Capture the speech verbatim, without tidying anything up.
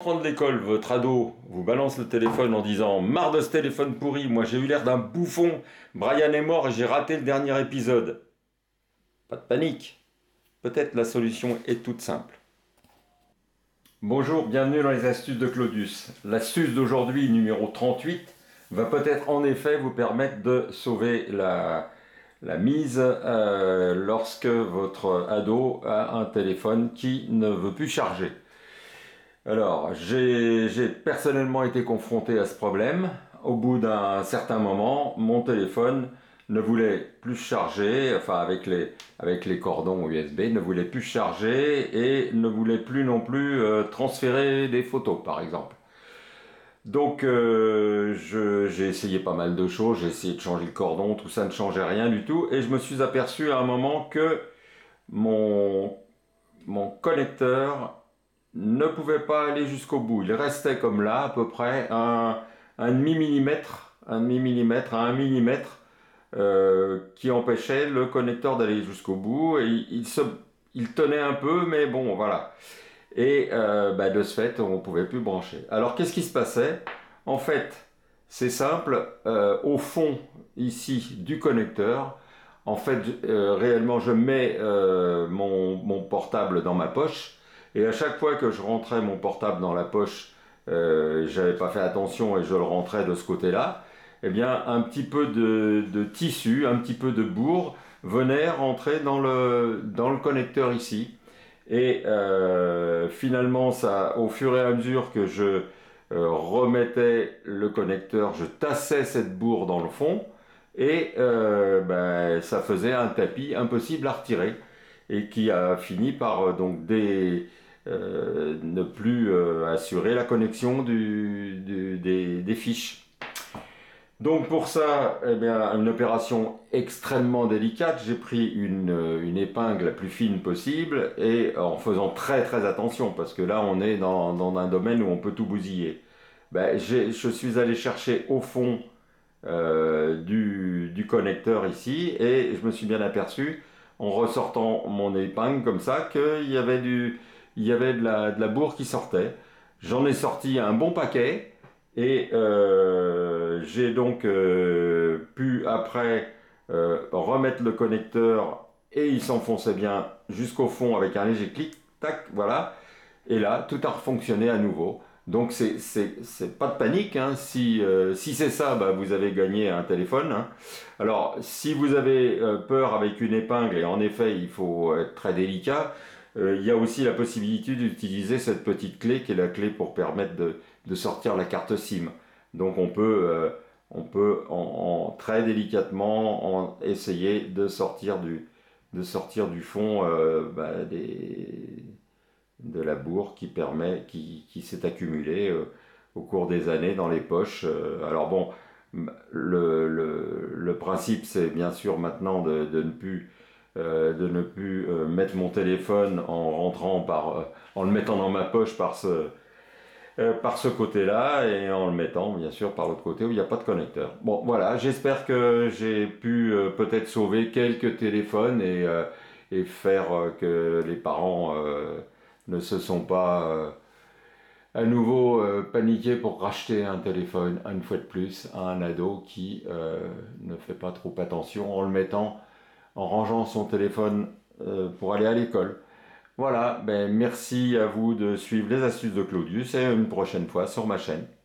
Rentre de l'école, votre ado vous balance le téléphone en disant «Marre de ce téléphone pourri, moi j'ai eu l'air d'un bouffon, Brian est mort et j'ai raté le dernier épisode». Pas de panique, peut-être la solution est toute simple. Bonjour, bienvenue dans les astuces de Claudius. L'astuce d'aujourd'hui, numéro trente-huit, va peut-être en effet vous permettre de sauver la, la mise euh, lorsque votre ado a un téléphone qui ne veut plus charger. Alors, j'ai j'ai personnellement été confronté à ce problème. Au bout d'un certain moment, mon téléphone ne voulait plus charger, enfin avec les, avec les cordons U S B, ne voulait plus charger et ne voulait plus non plus euh, transférer des photos, par exemple. Donc, euh, je- j'ai essayé pas mal de choses, j'ai essayé de changer le cordon, tout ça ne changeait rien du tout, et je me suis aperçu à un moment que mon, mon connecteur ne pouvait pas aller jusqu'au bout. Il restait comme là, à peu près un, un demi-millimètre, un demi-millimètre à un millimètre, euh, qui empêchait le connecteur d'aller jusqu'au bout. Et il, il se, il tenait un peu, mais bon, voilà. Et euh, bah, de ce fait, on ne pouvait plus brancher. Alors, qu'est-ce qui se passait? En fait, c'est simple. Euh, au fond, ici, du connecteur, en fait, euh, réellement, je mets euh, mon, mon portable dans ma poche. Et à chaque fois que je rentrais mon portable dans la poche, euh, j'avais pas fait attention et je le rentrais de ce côté-là, eh bien, un petit peu de, de tissu, un petit peu de bourre venait rentrer dans le, dans le connecteur ici. Et euh, finalement, ça, au fur et à mesure que je euh, remettais le connecteur, je tassais cette bourre dans le fond et euh, ben, ça faisait un tapis impossible à retirer et qui a fini par euh, donc des, euh, ne plus euh, assurer la connexion du, du- des, des fiches. Donc pour ça, eh bien, une opération extrêmement délicate. J'ai pris une, euh, une épingle la plus fine possible et en faisant très très attention parce que là on est dans, dans un domaine où on peut tout bousiller. Ben, j'ai- je suis allé chercher au fond euh, du, du connecteur ici et je me suis bien aperçu en ressortant mon épingle comme ça qu'il y avait du, il y avait de la, de la bourre qui sortait. J'en ai sorti un bon paquet et euh, j'ai donc euh, pu après euh, remettre le connecteur et il s'enfonçait bien jusqu'au fond avec un léger clic, tac, voilà. Et là, tout a refonctionné à nouveau. Donc c'est c'est c'est pas de panique, hein. Si euh, si c'est ça, bah, vous avez gagné un téléphone, hein. Alors si vous avez euh, peur avec une épingle et en effet il faut être très délicat, euh, il y a aussi la possibilité d'utiliser cette petite clé qui est la clé pour permettre de de sortir la carte SIM. Donc on peut euh, on peut en, en- très délicatement en essayer de sortir du de sortir du fond euh, bah, des de la bourre qui permet, qui, qui s'est accumulée euh, au cours des années dans les poches. Euh, alors bon, le, le, le principe c'est bien sûr maintenant de, de ne plus euh, de ne plus euh, mettre mon téléphone en rentrant par euh, en le mettant dans ma poche par ce euh, par ce côté-là et en le mettant bien sûr par l'autre côté où il n'y a pas de connecteur. Bon voilà, j'espère que j'ai pu euh, peut-être sauver quelques téléphones et, euh, et faire euh, que les parents euh, ne se sont pas euh, à nouveau euh, paniqués pour racheter un téléphone une fois de plus à un ado qui euh, ne fait pas trop attention en le mettant, en rangeant son téléphone euh, pour aller à l'école. Voilà, ben merci à vous de suivre les astuces de Claudius et une prochaine fois sur ma chaîne.